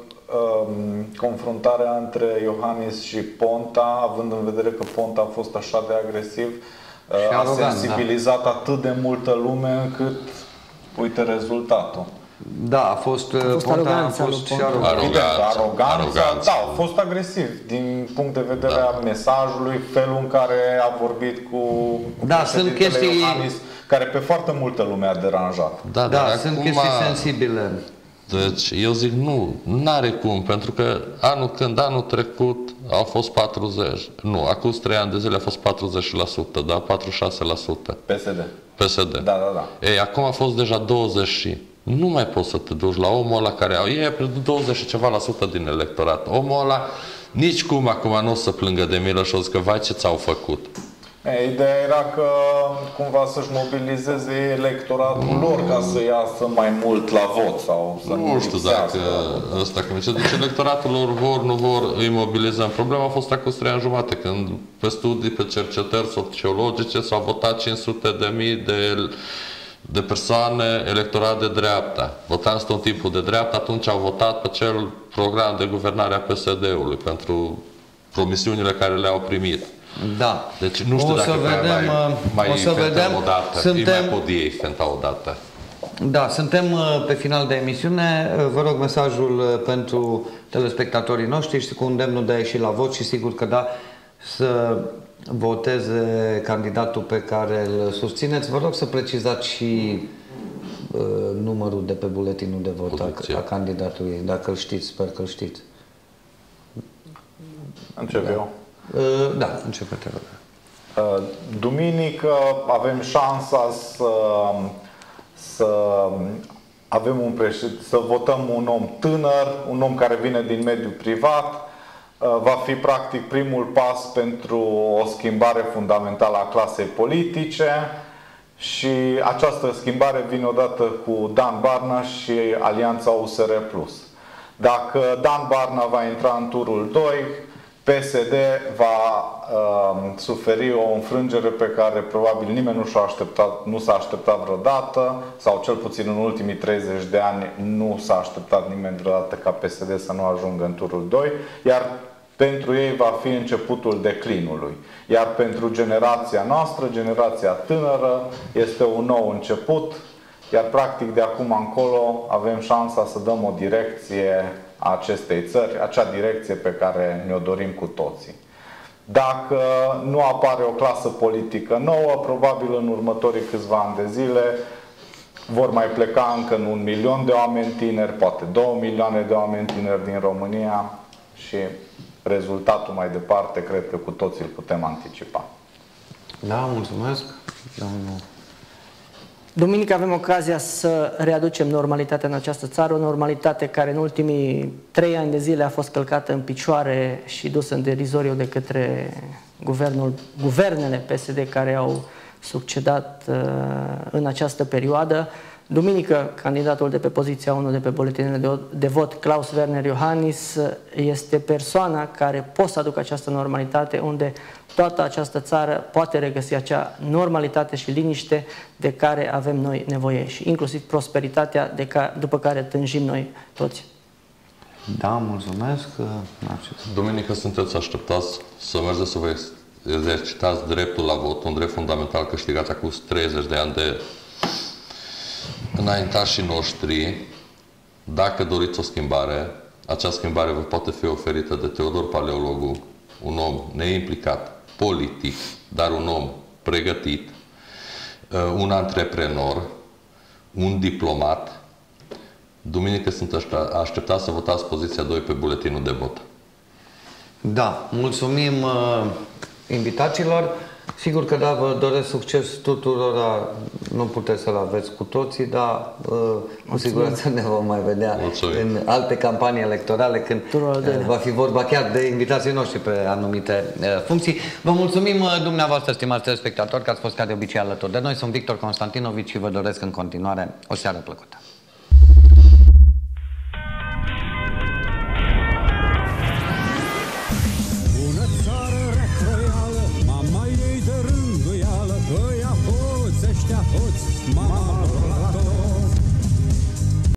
um, confruntarea între Iohannis și Ponta, având în vedere că Ponta a fost așa de agresiv, și a arogant, sensibilizat da. atât de multă lume încât, uite rezultatul. Da, a fost, a fost Ponta, a aroganța fost lui și Ponta. arogant. Aroganța, Aroganța, aroganța. da, a fost agresiv din punct de vedere Da. al mesajului, felul în care a vorbit cu Da, sunt chestii- Iohannis, care pe foarte multă lume a deranjat. Da, Da, dar sunt acum, chestii sensibile. Deci eu zic nu, n-are cum, pentru că anul când anul trecut au fost patruzeci, nu, acum trei ani de zile a fost patruzeci la sută, da, patruzeci și șase la sută P S D. P S D. Da, da, da. Ei, acum a fost deja douăzeci și nu mai poți să te duci la omul ăla care au, ei pierdut douăzeci și ceva la sută din electorat. Omul ăla nici cum acum nu o să plângă de milă și o zic că vai ce ți-au făcut. E, ideea era că cumva să-și mobilizeze electoratul lor ca să iasă mai mult la vot sau să Nu știu lipsească. dacă ăsta cum zice, deci electoratul lor vor, nu vor, îi mobilizăm. Problema a fost acum trei ani jumate, când pe studii, pe cercetări sociologice s-au votat cinci sute de mii de, de persoane electorat de dreapta. Votanți tot timpul de dreapta, atunci au votat pe cel program de guvernare a P S D-ului pentru promisiunile care le-au primit. Da. Deci nu știu O dacă să vedem, mai, mai o să fentăm vedem. o dată. Suntem- Îi mai pot ei fenta o dată. Da, suntem uh, pe final de emisiune. Uh, Vă rog mesajul uh, pentru telespectatorii noștri și cu îndemnul de a ieși la vot și sigur că da, să voteze candidatul pe care îl susțineți. Vă rog să precizați și uh, numărul de pe buletinul de vot a, a candidatului, dacă îl știți, sper că îl știți. Încep Da. eu. Uh, da, începe, te rog. Uh, Duminică avem șansa să, să avem un președ... să votăm un om tânăr, un om care vine din mediul privat. Uh, Va fi practic primul pas pentru o schimbare fundamentală a clasei politice și această schimbare vine odată cu Dan Barna și Alianța U S R plus. Dacă Dan Barna va intra în turul doi, P S D va uh, suferi o înfrângere pe care probabil nimeni nu s-a așteptat, nu s-a așteptat vreodată, sau cel puțin în ultimii treizeci de ani nu s-a așteptat nimeni vreodată ca P S D să nu ajungă în turul doi, iar pentru ei va fi începutul declinului. Iar pentru generația noastră, generația tânără, este un nou început, iar practic de acum încolo avem șansa să dăm o direcție a acestei țări, acea direcție pe care ne-o dorim cu toții. Dacă nu apare o clasă politică nouă, probabil în următorii câțiva ani de zile vor mai pleca încă în un milion de oameni tineri, poate două milioane de oameni tineri din România și rezultatul mai departe cred că cu toții îl putem anticipa. Da, mulțumesc. Domnul. Duminică avem ocazia să readucem normalitatea în această țară, o normalitate care în ultimii trei ani de zile a fost călcată în picioare și dusă în derizoriu de către guvernul, guvernele P S D care au succedat uh, în această perioadă. Duminică, candidatul de pe poziția unu de pe buletinele de, de vot, Klaus Werner Iohannis, este persoana care poate să aducă această normalitate unde toată această țară poate regăsi acea normalitate și liniște de care avem noi nevoie și inclusiv prosperitatea de ca, după care tânjim noi toți. Da, mulțumesc. Duminică sunteți așteptați să mergeți să vă exercitați dreptul la vot, un drept fundamental câștigat acum treizeci de ani de înaintașii noștri. Dacă doriți o schimbare, acea schimbare vă poate fi oferită de Teodor Paleologu, un om neimplicat, politic, dar un om pregătit, un antreprenor, un diplomat. Duminică sunt așteptați să votați poziția doi pe buletinul de vot. Da, mulțumim uh, invitațiilor. Sigur că da, vă doresc succes tuturor, nu puteți să-l aveți cu toții, dar cu siguranță ne vom mai vedea Mulțumim. în alte campanii electorale când va fi vorba chiar de invitații noștri pe anumite funcții. Vă mulțumim dumneavoastră, stimați telespectatori, că ați fost ca de obicei alături de noi. Sunt Victor Constantinovici și vă doresc în continuare o seară plăcută.